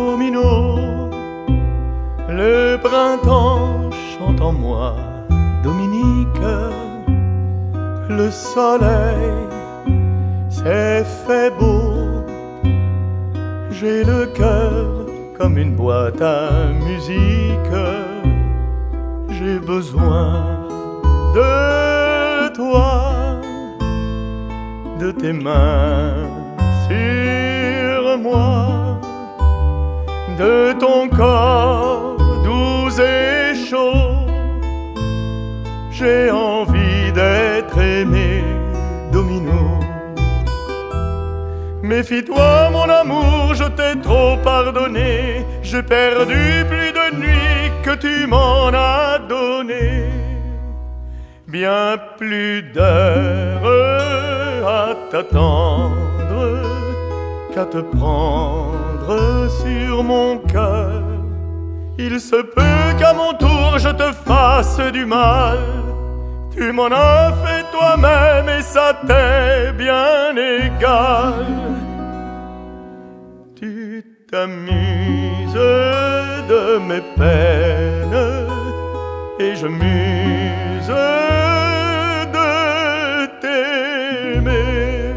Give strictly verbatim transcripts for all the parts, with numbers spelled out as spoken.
domino, le printemps chante en moi, Dominique, le soleil s'est fait beau, j'ai le cœur comme une boîte à musique, j'ai besoin de toi, de tes mains sur moi, de ton corps doux et chaud. J'ai envie d'être aimé, Domino. Méfie-toi mon amour, je t'ai trop pardonné, j'ai perdu plus de nuits que tu m'en as donné, bien plus d'heures à t'attendre qu'à te prendre sur mon cœur. Il se peut qu'à mon tour je te fasse du mal, tu m'en as fait toi-même et ça t'est bien égal. Tu t'amuses de mes peines et je muse de t'aimer.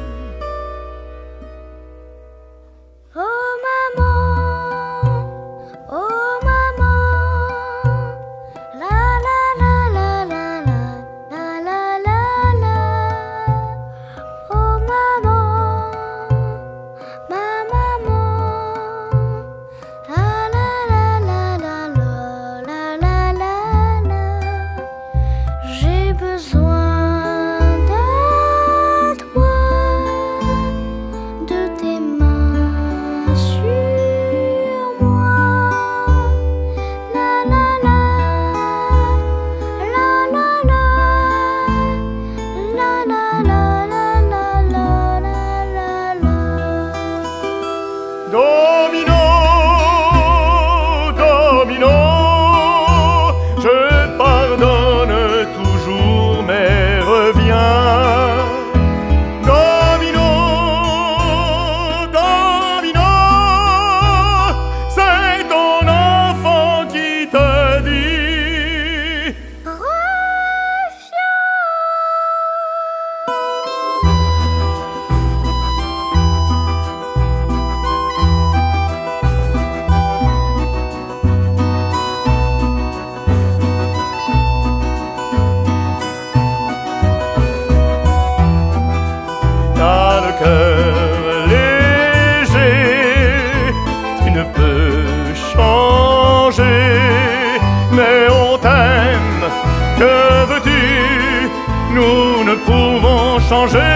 Oh maman, oh maman, la la la la la la la la la. Oh maman, ma maman, la la la la la la la la la. J'ai besoin de toi, de tes mains sur moi. La la la, la la la, la la la la la la la la. Domino, domino, je pardonne toujours mais reviens. Domino, domino, c'est ton enfant qui te dit t'as le cœur léger, tu ne peux changer, mais on t'aime, que veux-tu, nous ne pouvons changer.